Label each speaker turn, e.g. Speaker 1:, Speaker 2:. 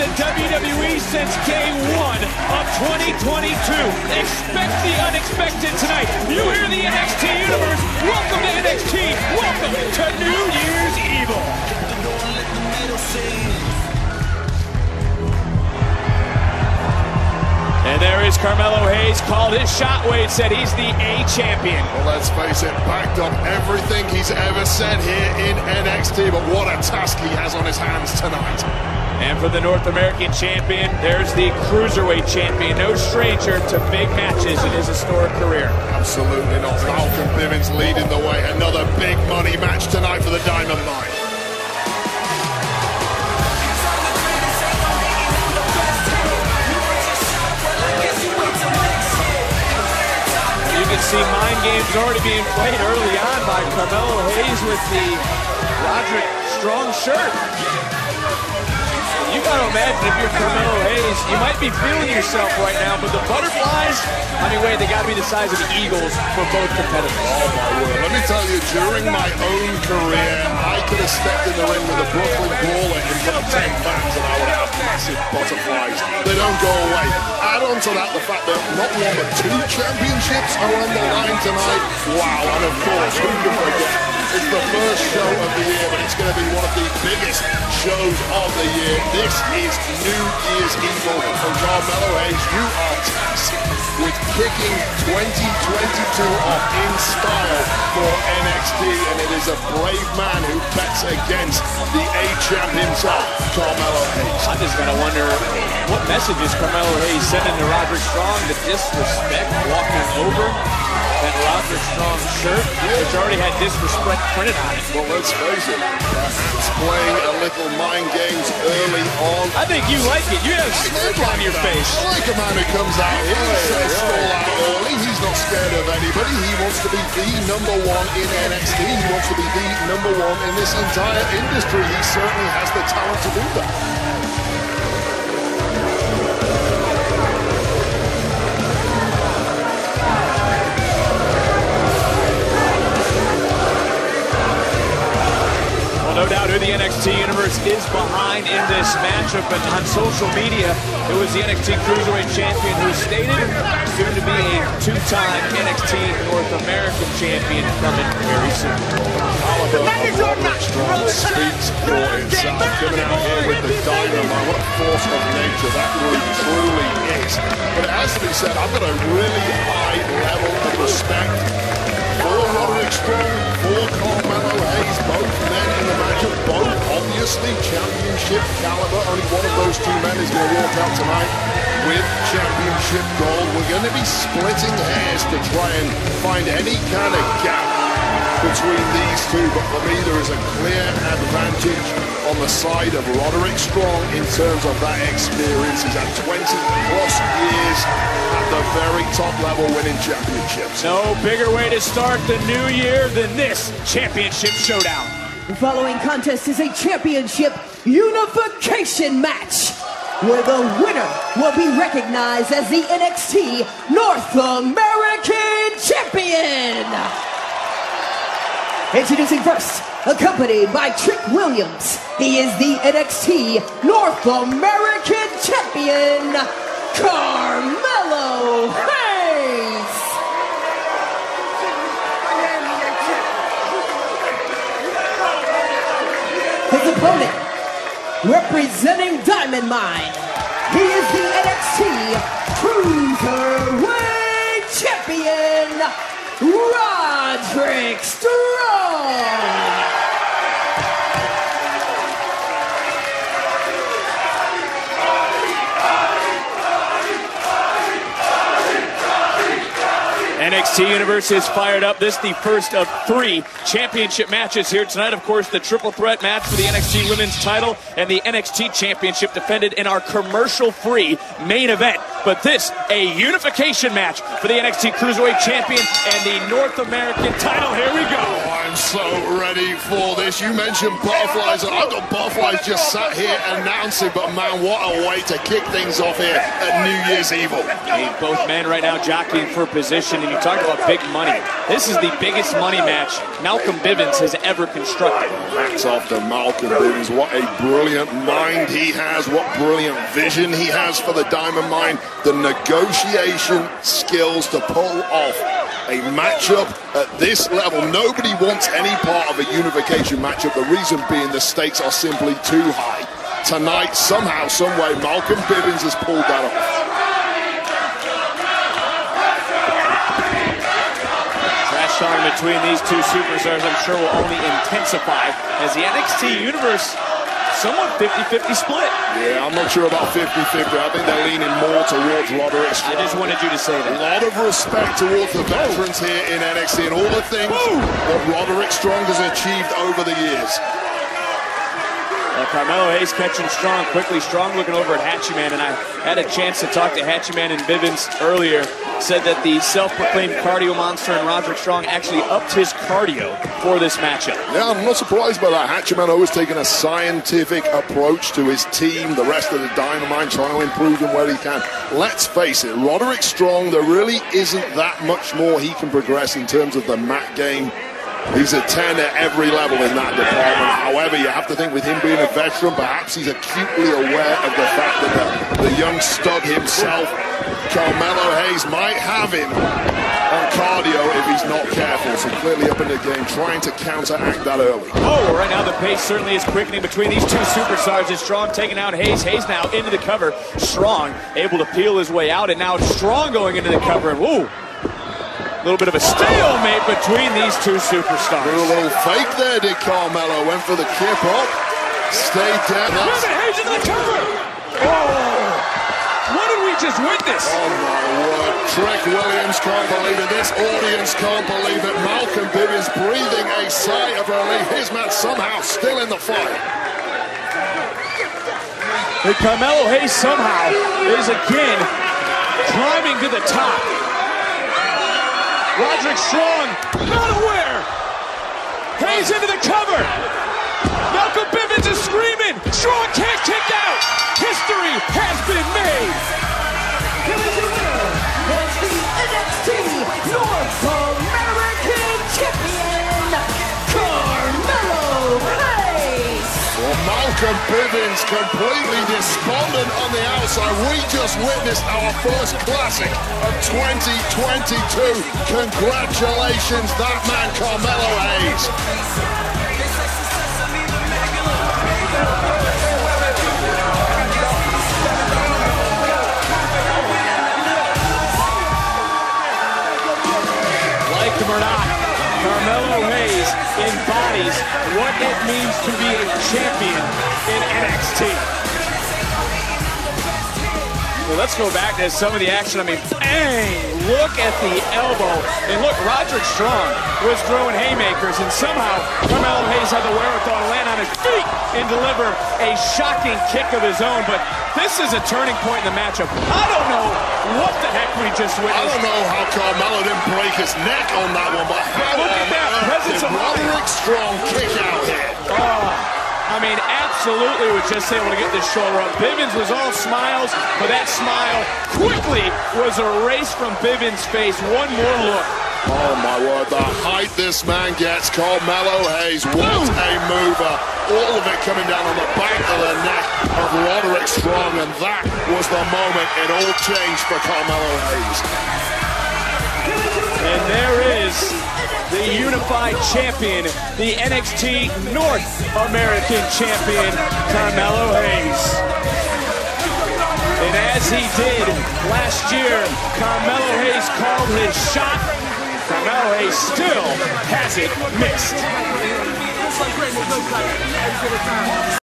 Speaker 1: the WWE since day one of 2022. Expect the unexpected tonight. You hear the NXT Universe. Welcome to NXT. Welcome to New Year's Evil. And there is Carmelo Hayes, called his shot. Wade said he's the A champion.
Speaker 2: Well, let's face it, backed up everything he's ever said here in NXT, but what a task he has on his hands tonight.
Speaker 1: And for the North American champion, there's the Cruiserweight champion. No stranger to big matches in his historic career.
Speaker 2: Absolutely not. Malcolm Bivens leading the way. Another big money match tonight for the Diamond Mine.
Speaker 1: You can see mind games already being played early on by Carmelo Hayes with the Roderick Strong shirt. You got to imagine if you're Carmelo Hayes, you might be feeling yourself right now, but the butterflies, I mean, wait, they got to be the size of the eagles for both competitors.
Speaker 2: Oh my word. Let me tell you, during my own career, I could have stepped in the ring with a Brooklyn Brawler in front of 10 fans and I would have massive butterflies. They don't go away. Add on to that the fact that not one but two championships are on the line tonight. Wow, and of course, who can forget? It's the first show of the year, but it's going to be one of the biggest shows of the year. This is New Year's Evil from Carmelo Hayes. You are tasked with kicking 2022 off in style for NXT, and it is a brave man who bets against the A-champ himself, Carmelo Hayes.
Speaker 1: I just got to wonder, what message is Carmelo Hayes sending to Roderick Strong? The disrespect walking over that Roderick Strong shirt, which already had disrespect printed on it.
Speaker 2: Well, let's face it, perhaps playing a little mind games early on.
Speaker 1: I think you like it. You have a smirk on your face.
Speaker 2: I like a man who comes out here and says stall out early. He's not scared of anybody. He wants to be the number one in NXT. He wants to be the number one in this entire industry. He certainly has the talent to do that.
Speaker 1: No doubt who the NXT Universe is behind in this matchup, and on social media, it was the NXT Cruiserweight Champion who stated soon to be a two-time NXT North American Champion coming very soon.
Speaker 2: Caliber of Roderick Strong speaks for himself. Coming out here with the dynamite, what a force of nature that really truly is. But it has to be said, I've got a really high level of respect for Roderick Strong, for Carmelo Hayes, both men in the matchup, both obviously championship caliber. Only one of those two men is going to walk out tonight with championship gold. We're going to be splitting hairs to try and find any kind of gap between these two, but for me there is a clear advantage on the side of Roderick Strong in terms of that experience. He's had 20 plus years at the very top level winning championships.
Speaker 1: No bigger way to start the new year than this championship showdown.
Speaker 3: The following contest is a championship unification match, where the winner will be recognized as the NXT North American Champion. Introducing first, accompanied by Trick Williams, he is the NXT North American Champion, Carmelo Hayes. His opponent, representing Diamond Mine, he is the NXT Cruiserweight Champion, Roderick Strong.
Speaker 1: NXT Universe is fired up. This is the first of 3 championship matches here tonight. Of course, the triple threat match for the NXT Women's title and the NXT Championship defended in our commercial-free main event. but this, a unification match for the NXT Cruiserweight Champion and the North American title. Here we go.
Speaker 2: Oh, I'm so ready for this. You mentioned butterflies. I've got butterflies just sat here announcing, but man, what a way to kick things off here at New Year's Eve.
Speaker 1: Both men right now jockeying for position, and you talk about big money. This is the biggest money match Malcolm Bivens has ever constructed.
Speaker 2: Hats off to Malcolm Bivens. What a brilliant mind he has. What brilliant vision he has for the Diamond Mine. The negotiation skills to pull off a matchup at this level. Nobody wants any part of a unification matchup. The reason being the stakes are simply too high. Tonight, somehow, someway, Malcolm Bivens has pulled that off.
Speaker 1: Talking between these two superstars, I'm sure, will only intensify as the NXT Universe somewhat 50-50 split.
Speaker 2: Yeah, I'm not sure about 50-50. I think they're leaning more towards Roderick.
Speaker 1: I just wanted you to say that.
Speaker 2: A lot of respect towards the veterans here in NXT and all the things that Roderick Strong has achieved over the years.
Speaker 1: Carmelo Hayes catching Strong quickly. Strong looking over at Hatchie Man, and I had a chance to talk to Hatchie Man and Bivens earlier. Said that the self-proclaimed cardio monster and Roderick Strong actually upped his cardio for this matchup.
Speaker 2: Yeah, I'm not surprised by that. Hatchie Man always taking a scientific approach to his team, the rest of the Dynamite, trying to improve them where he can. Let's face it, Roderick Strong, there really isn't that much more he can progress in terms of the mat game. He's a 10 at every level in that department. However, you have to think with him being a veteran, perhaps he's acutely aware of the fact that the young stud himself, Carmelo Hayes, might have him on cardio if he's not careful. So clearly up in the game, trying to counteract that early.
Speaker 1: Oh, right now the pace certainly is quickening between these two superstars. As Strong taking out Hayes. Hayes now into the cover. Strong able to peel his way out, and now Strong going into the cover. And woo! A little bit of a stalemate between these two superstars.
Speaker 2: Threw a little fake there, did Carmelo. Went for the kip up. Stayed down.
Speaker 1: Hayes into the cover. Oh! What did we just witness?
Speaker 2: Oh my word. Trick Williams can't believe it. This audience can't believe it. Malcolm Bivens breathing a sigh of relief. His man somehow still in the fight.
Speaker 1: And Carmelo Hayes somehow is again climbing to the top. Roderick Strong, not aware. Hayes into the cover. Malcolm Bivens is screaming. Strong can't kick out. History has been made.
Speaker 3: Here is your winner, the NXT North American Champion, Carmelo Hayes.
Speaker 2: Well, Malcolm Bivens completely despondent on the outside. We just witnessed our first classic of 2022. Congratulations, that man, Carmelo Hayes.
Speaker 1: Like him or not, Carmelo Hayes embodies what it means to be a champion in NXT. Well, let's go back to some of the action. I mean, bang! Look at the elbow. And look, Roderick Strong was throwing haymakers, and somehow Carmelo Hayes had the wherewithal to land on his feet and deliver a shocking kick of his own. But this is a turning point in the matchup. I don't know what the heck we just witnessed.
Speaker 2: I don't know how Carmelo didn't break his neck on that one, but how
Speaker 1: look at that presence of
Speaker 2: Roderick Strong kick out here.
Speaker 1: Oh, I mean, absolutely was just able to get this shoulder up. Bivens was all smiles, but that smile quickly was erased from Bivens' face. One more look.
Speaker 2: Oh my word, the height this man gets, Carmelo Hayes, what a mover. All of it coming down on the back of the neck of Roderick Strong, and that was the moment it all changed for Carmelo Hayes.
Speaker 1: And there is the unified champion, the NXT North American champion, Carmelo Hayes. And as he did last year, Carmelo Hayes called his shot. Carmelo Hayes still hasn't missed.